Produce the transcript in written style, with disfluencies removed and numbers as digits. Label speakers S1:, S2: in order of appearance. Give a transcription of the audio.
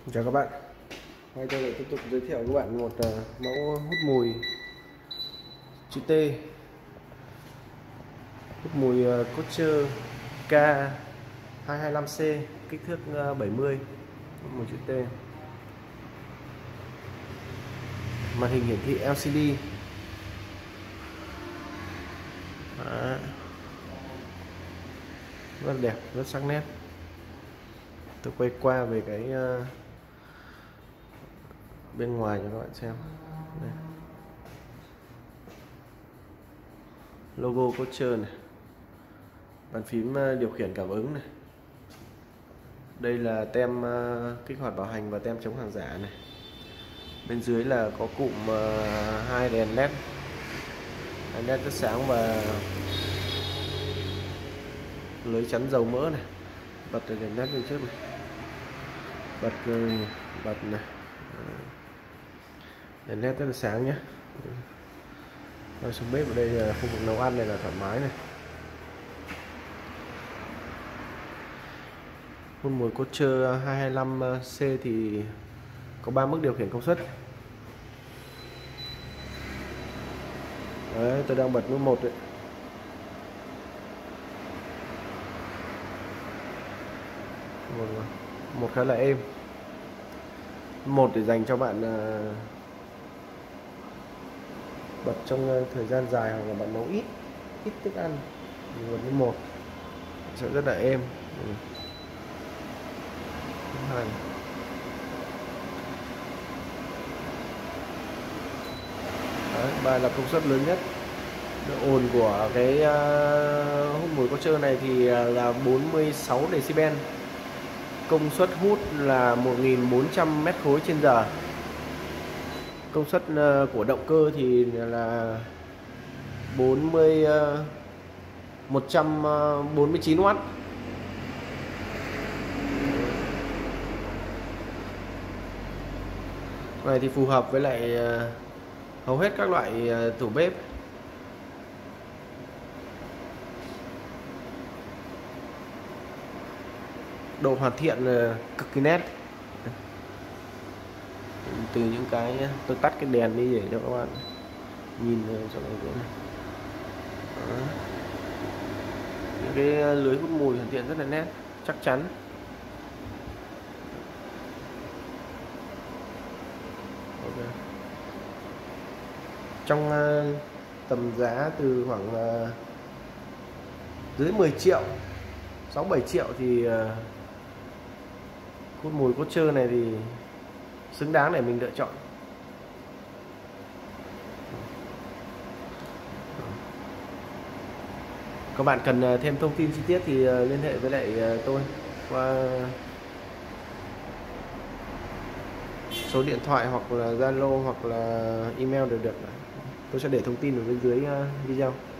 S1: Chào các bạn, hôm nay tôi lại tiếp tục giới thiệu với các bạn một mẫu hút mùi chữ T, hút mùi Scotcher K225C, kích thước 70, hút mùi chữ T, màn hình hiển thị LCD. Đó. Rất đẹp, rất sắc nét. Tôi quay qua về cái bên ngoài cho các bạn xem. Đây. Logo Scotcher này, bàn phím điều khiển cảm ứng này, đây là tem kích hoạt bảo hành và tem chống hàng giả này. Bên dưới là có cụm hai đèn led rất sáng và lưới chắn dầu mỡ này. Bật đèn led bên trước này, bật này, đèn led rất là sáng nhé. Rồi xuống bếp, ở đây là khu vực nấu ăn này là thoải mái này. Hút mùi Scotcher 225C thì có 3 mức điều khiển công suất. Đấy, tôi đang bật nút 1 đấy. Một khá là êm. Một để dành cho bạn bật trong thời gian dài hoặc là bạn nấu ít thức ăn. Bật nút 1 sẽ rất là êm. Đấy, và là công suất lớn nhất. Độ ồn của cái hút mùi Scotcher này thì là 46 decibel. Công suất hút là 1400 mét khối trên giờ. Công suất của động cơ thì là 149W. Này thì phù hợp với lại hầu hết các loại tủ bếp. Độ hoàn thiện cực kỳ nét. Từ những cái tôi tắt cái đèn đi để cho các bạn nhìn cho này nữa này. Đó. Những cái lưới hút mùi hoàn thiện rất là nét, chắc chắn. Okay. Trong tầm giá từ khoảng dưới 10 triệu, 6-7 triệu thì hút mùi Scotcher này thì xứng đáng để mình lựa chọn. Các bạn cần thêm thông tin chi tiết thì liên hệ với lại tôi qua số điện thoại hoặc là Zalo hoặc là email đều được. Tôi sẽ để thông tin ở bên dưới video.